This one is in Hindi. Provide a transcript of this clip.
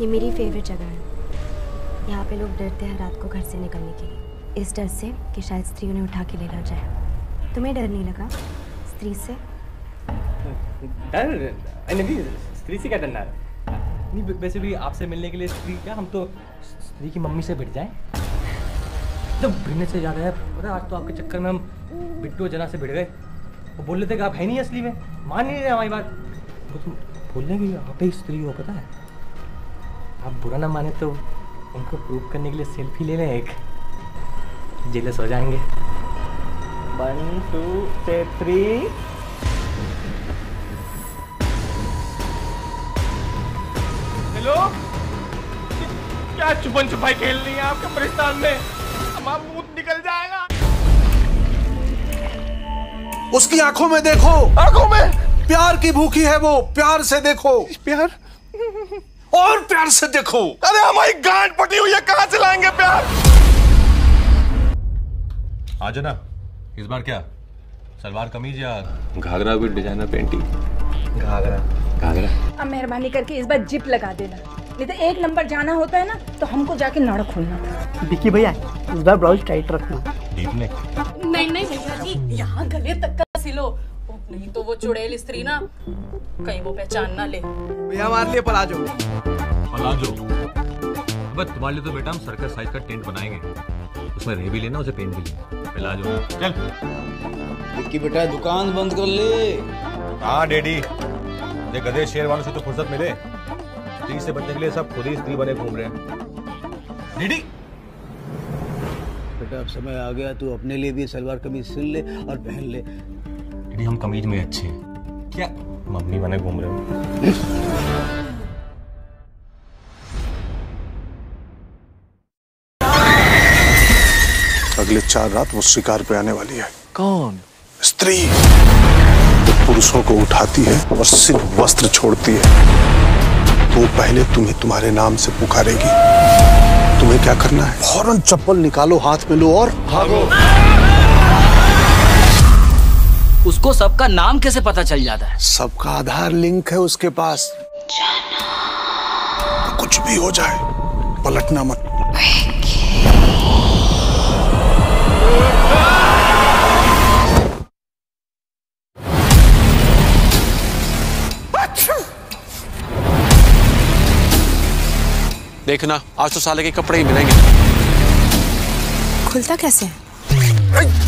ये मेरी फेवरेट जगह है। यहाँ पे लोग डरते हैं रात को घर से निकलने के लिए, इस डर से कि शायद स्त्री उन्हें उठा के ले ना जाए। तुम्हें डर नहीं लगा स्त्री से? डर नहीं, स्त्री से क्या डरना है? नहीं, वैसे भी आपसे मिलने के लिए स्त्री क्या, हम तो स्त्री की मम्मी से भिड़ जाएं। जब भिड़ने से ज़्यादा है, पता आज तो आपके चक्कर में हम बिट्टू जना से भिड़ गए। वो बोल रहे थे कि आप है नहीं असली में, मान नहीं रहे हमारी बात। वो तुम बोलने की आप ही स्त्री हो, पता है? आप बुरा ना माने तो उनको प्रूव करने के लिए सेल्फी ले लें एक, जेलस हो जाएंगे। 1 2 3। हेलो, क्या छुपन छुपाई खेल रही है आपके कब्रिस्तान में? हमारा भूत निकल जाएगा। उसकी आंखों में देखो, आंखों में प्यार की भूखी है वो, प्यार से देखो। प्यार और प्यार से देखो। अरे हमारी गांड पटी हुई है, कहां से लाएंगे प्यार? आज ना इस बार क्या सलवार कमीज या ghagra with designer painting? Ghagra. अब मेहरबानी करके इस बार जिप लगा देना, नहीं तो 1 नंबर जाना होता है ना तो हमको जाके नाड़ा खोलना था। विक्की भैया इस बार ब्लाउज टाइट रखना। Deep neck? नहीं भैया जी, यहाँ गले तक का सिलो, नहीं तो वो चुड़ैल स्त्री ना कहीं वो पहचान ना ले। भैया हमारे लिए पलाजो। बस तुम्हारे लिए तो बेटा हम सर्कस साइज का टेंट बनाएंगे, उसमें रह भी लेना, उसे पेंट भी लेना। पलाजो चल। विक्की बेटा दुकान बंद कर ले। हाँ डैडी, ये गधे शेर वालों से तो फुर्सत मिले, स्त्री से बचने के लिए सब खुद ही स्त्री बने घूम रहे हैं। डैडी बेटा अब समय आ गया, तू अपने लिए भी सलवार कमीज सिल ले और पहन ले। डैडी हम कमीज में अच्छे हैं, क्या मम्मी बने घूम रहे हो? अगले 4 रात वो शिकार पे आने वाली है। कौन? स्त्री जो पुरुषों को उठाती है और सिर्फ वस्त्र छोड़ती है। वो पहले तुम्हें तुम्हारे नाम से पुकारेगी। तुम्हें क्या करना है? फौरन चप्पल निकालो, हाथ में लो और भागो। उसको सबका नाम कैसे पता चल जाता है? सबका आधार लिंक है उसके पास। कुछ भी हो जाए पलटना मत। देखना आज तो साले के कपड़े ही मिलेंगे। खुलता कैसे है?